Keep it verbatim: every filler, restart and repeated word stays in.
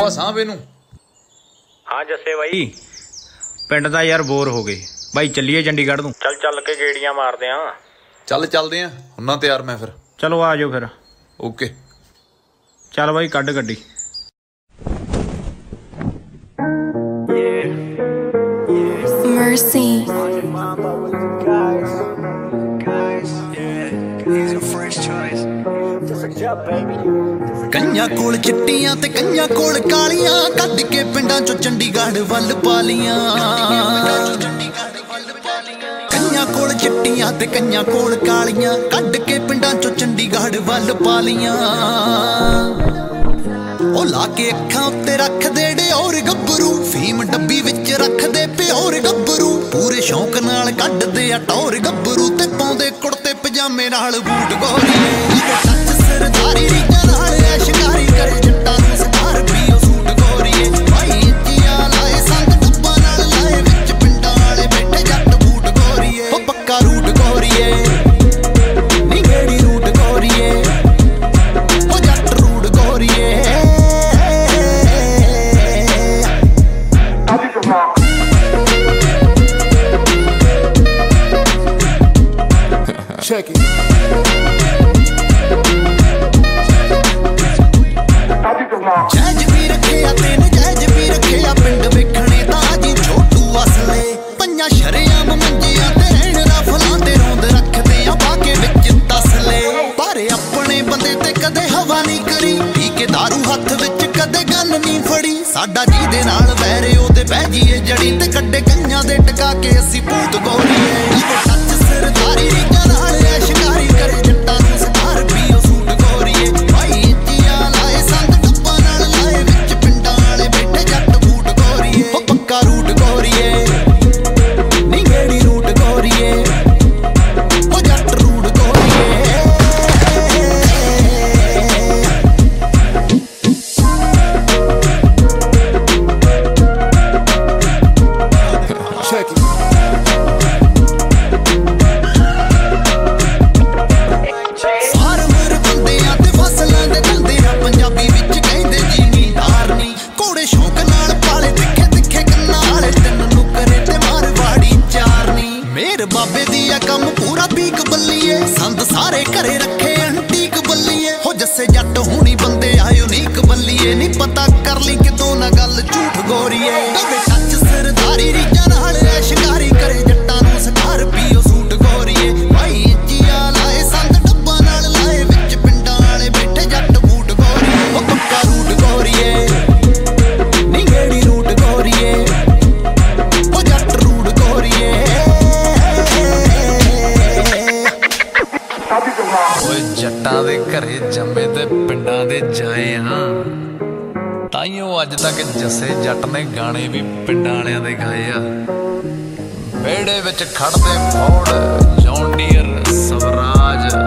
बाबा सांभ इनू। हाँ जस्से भाई पिंड दा यार बोर हो गए भाई, चलिए चंडीगढ़ तू। चल चल के गेड़ियां मारदे हां। चल चलदे हां, हुन्ना तैयार मैं फिर। चलो आ जाओ फिर। ओके चल भाई कड गड्डी। Mercy. कन्या कोल चिट्टियां ते कन्या कोल कालियां, कद के पिंडां चो चंडीगढ़ वल पालियां। कन्या कोल चिट्टियां ते कन्या कोल कालियां, कद के पिंडां चो चंडीगढ़ वल पालियां। ओ लाके अखां उत्ते रख दे और गब्बरू, फीम डब्बी विच रख दे प्योर गब्बरू। पूरे शौक नाल कड्ड दे टौर गब्बरू, ते पाउंदे कुड़ते पजामे नाल बूट गोरीए। सच सरदारी रीजां नाल ऐश कारी करे, जट्टां नूं स्कार्पियो सूट गोरीए। भाई इंचियां लाए संग डब्बा नाल लाए, विच पिंडां वाले बैठे जट बूट गोरीए। ओ पक्का रूट गोरीए नी गेड़ी रूट गोरीए, ओ जट रूट गोरीए। Check it. जैज भी रखे तेन जैज भी रखे पिंड वेखने ताजी छोटू असले। पंजा शरेआम मंजियां ते रहण रफलां ते रोंद रखदे आ बाके विच तसले। पर अपने बंदे ते कदे हवा नहीं करी, पी के दारू हत्थ विच कदे गन नहीं फड़ी। साडा जी दे नाल वैरे ओदे बह जीए जड़ी, ते कड्डे कंजां दे टका के असी भूत गोरीए। सच सरदारी रीजां नाल ऐश कारी करे, जट्टां नूं स्कार्पियो सूट गोरीए। भाई इंचियां लाए संग डब्बा नाल लाए, विच पिंडां वाले बैठे जट बूट गोरीए। ओ पक्का रूट गोरीए नी गेड़ी रूट गोरीए, ओ जट रूट गोरीए। Check it. फार्मर बंदियां ते फसलां दे धंदे आ, पंजाबी विच कहंदे जिमींदार नी। घोड़े शौक नाल पाले तिखे तिखे कन्नां वाले, तिन नुकरे ते मारवाड़ी चार नी। मेर बाबे दी आ कम पूरा पीक बल्लीए, संद सारे घरे रखे अंटीक बल्लीए। हो जस्से जट होनी बंदे आ यूनीक बल्लीए, नी पता कर ली कितों ना गल झूठ गोरीए। सच सरदारी रीजां नाल ऐश कारी करे, जट्टां नूं स्कार्पियो सूट गोरीए। भाई इंचियां लाए संग डब्बा नाल लाए, विच पिंडां वाले बैठे जट बूट गोरीए। ओ पक्का रूट गोरीए नी गेड़ी रूट गोरीए, ओ जट रूट गोरीए। ओए जट्टां दे घरे जम्मे ते पिंडां दे जाए हां, ताइयों अज तक जस्से जट ने गाने भी पिंडां वालियां दे गाए आ। बेड़े विच खड़दे फौड़ जॉन डीयर स्वराज